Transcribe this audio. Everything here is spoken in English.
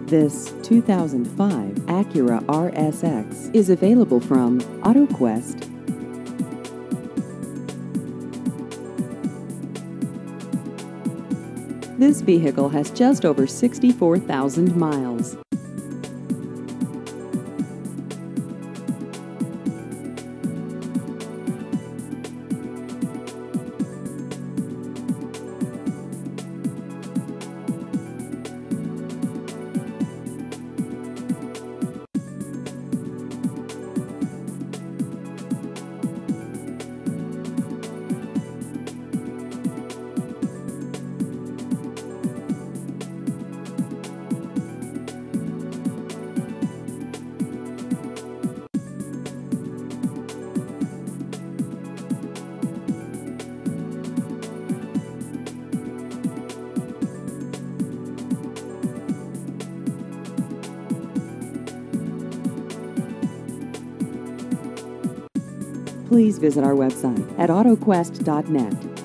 This 2005 Acura RSX is available from AutoQuest. This vehicle has just over 64,000 miles. Please visit our website at autoquest.net.